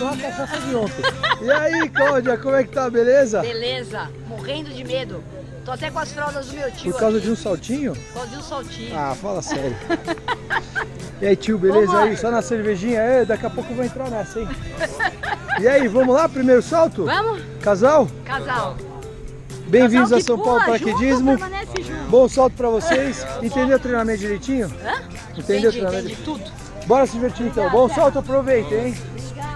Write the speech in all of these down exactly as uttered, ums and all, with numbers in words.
tomar uma cachaça de ontem. E aí, Cláudia, como é que tá? Beleza? Beleza, morrendo de medo. Tô até com as fraldas do meu tio. Por causa aqui. de um saltinho? Por causa de um saltinho. Ah, fala sério. E aí, tio, beleza? Vamos. Aí, só na cervejinha? É, daqui a pouco eu vou entrar nessa, hein? E aí, vamos lá? Primeiro salto? Vamos? Casal? Casal. Bem-vindos a Casal que São Paulo pula junto, Paraquedismo. permanece junto. Bom salto pra vocês. Entendeu o treinamento direitinho? Hã? Entendeu o Entendi, treinamento? entendi tudo. Bora se divertir então. Bom salto, aproveitem, hein?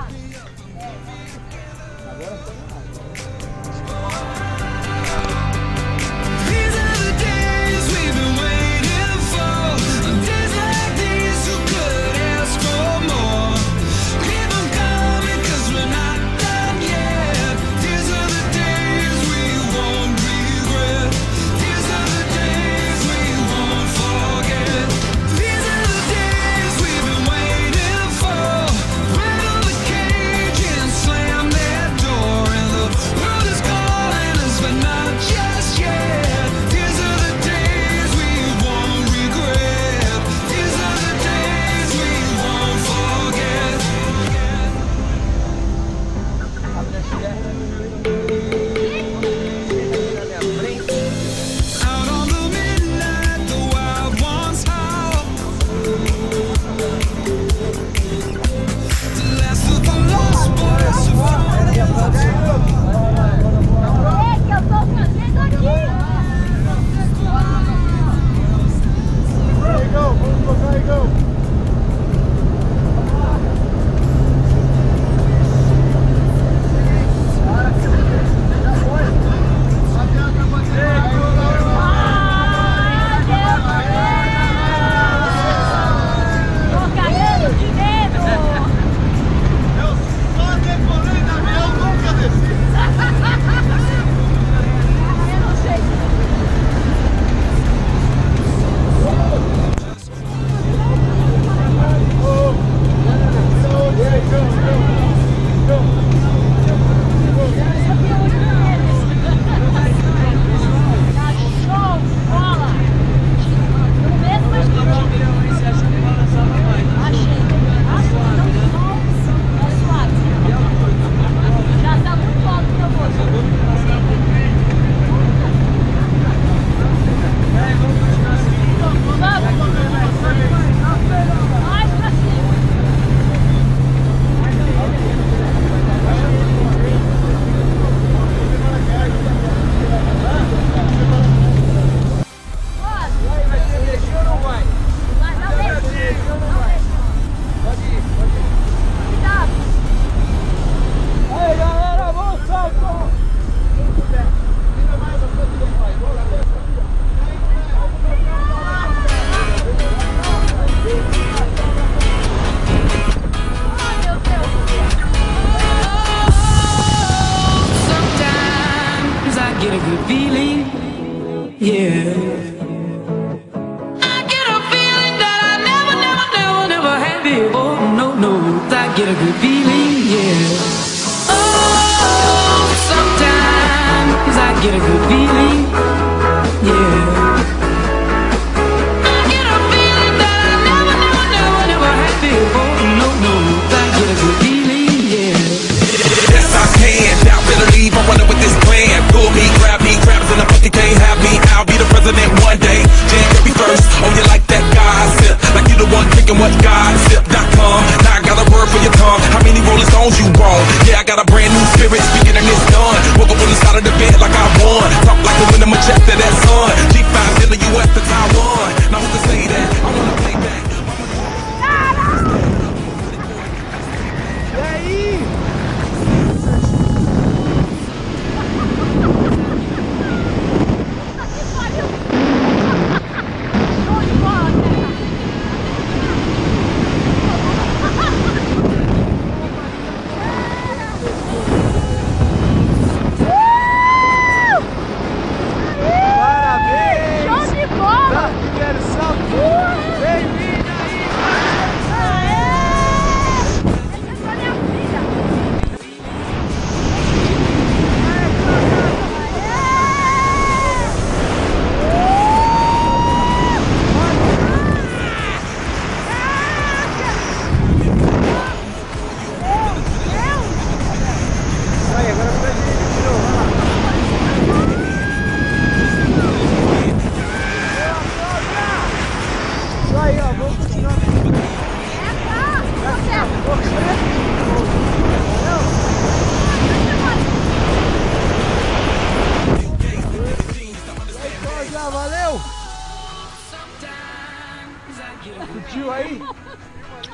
Get a good feeling, yeah. I get a feeling that I never, never, never, never had before. No, no, I get a good feeling, yeah. Oh, sometimes I get a good feeling, yeah. I get a feeling that I never, never, never, never had before. No, no, I get a good feeling, yeah. Yes, I can. Doubt, better leave. I'm running with this plan. Pull me, grab me, grabs in the bucket, can't have me. I'll be the president one day. Jan could be first. Oh, you like that gossip? Like you the one drinking what gossip dot com. Now I got a word for your tongue. How many Rolling Stones you wrong? Yeah, I got a brand new spirit speaking and it's done. Woke up on the side of the bed like I won. Talk like the wind of my chest to that sun. G five in the U S to Taiwan. Now who can say that? I wanna play back. E aí? Show de bola!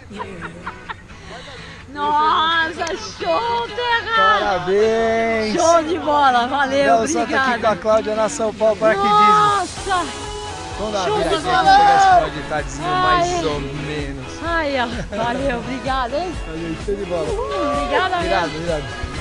Nossa, show, Terra! Parabéns! Show de bola, valeu, Belo Santo aqui com a obrigada. Cláudia na São Paulo Paraquedismo. Nossa! Vamos dar show uma de viradinha, bola! vamos pegar esse final de tardezinho Ai. mais ou menos. Ai, ó, valeu, obrigada, hein? Valeu, show de bola. Uhul, obrigada, Virado, mesmo. virado.